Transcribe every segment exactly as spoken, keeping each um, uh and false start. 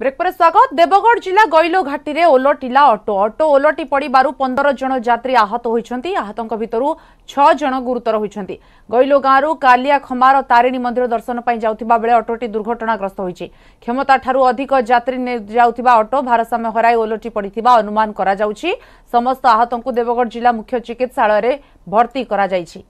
Break पर स्वागत। देवगढ़ जिला गैलो घाटी में ओलटिला ऑटो ऑटो ओलटि पड़ू पंदर जन यात्री आहत होती आहतों भितर छह जन गुरुतर होती। गैलो गांव कालिया खमार तारिणी मंदिर दर्शन पर जाउथिबा बेले ऑटोटी दुर्घटनाग्रस्त होती। क्षमता ठारू अधिक यात्री जाउथिबा ऑटो भारसाम्य हराई ओलटि पड़िथिबा अनुमान करा जाउछि। समस्त आहतों देवगढ़ जिला मुख्य चिकित्सालय में भर्ती करा जाइछि।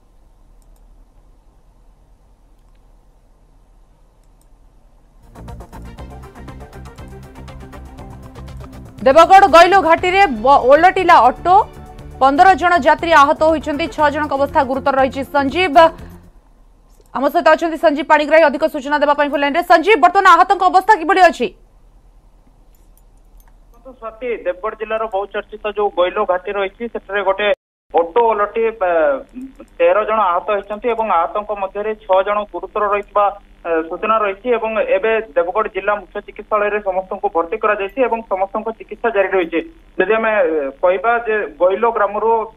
देवगढ़ गैलो घाटी में ओलटिला ऑटो पंदर जन यात्री आहत होती। छह जन अवस्था गुरुतर रही। संजीव आम सहित अच्छा संजीव पाणिग्राही अधिक सूचना देवाई फोन रे। संजीव बर्तमान आहतों अवस्था किभली अछि? स्वाति देवगढ़ जिलार बहुचर्चित जो गैलो घाटी रही गोटे ऑटो ओलटि तेरह जन आहत होती। आहतों मध्य छह जन गुरुतर रही सूचना रही। एवं देवगढ़ जिला मुख्य चिकित्सालय समस्त को भर्ती करा जायछि एवं समस्त चिकित्सा जारी रही। जदि आम कहबा जे गैलो ग्राम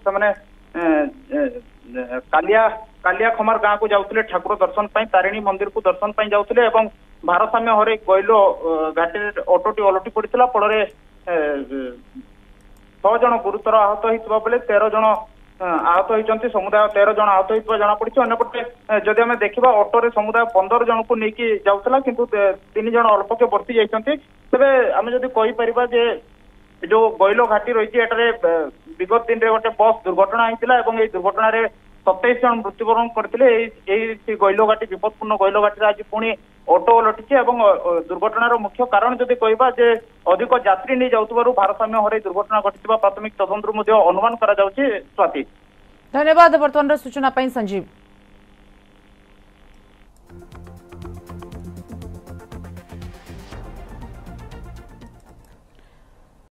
कालिया कालिया खमार गाँव को जाउथिले ठाकुर दर्शन पाई, तारिणी मंदिर को दर्शन पाई जाउथिले एवं भारसाम्य हरे गैलो घाटी ऑटोटी ओलटि पड़ता फल छह जन गुरुतर आहत होता बेले तेरह जन आहत होती। समुदाय तेरह जन आहत होता जना पड़ी। अंपटे जदि आम देखा ऑटो समुदाय पंदर जन को लेकिन जाऊला किंतु तीन जन अल्पके बर्ती जाती। तेरे आम जदि कहीपर जे जो गैलो घाटी रही है विगत दिन में गोटे बस दुर्घटना होता है। दुर्घटना सतैश जन मृत्युवरण करते। गैलो घाटी विपदपूर्ण गैलो घाटी आज पुणी ऑटो ओलटि दुर्घटनार मुख्य कारण जदि कहबा जे अधिक यात्री नहीं जाउतबारु भारसाम्य हरे दुर्घटना घटिथिबा प्राथमिक तदंतर अनुमान करा जाउछि। स्वाति धन्यवाद बर्तमान सूचना संजीव।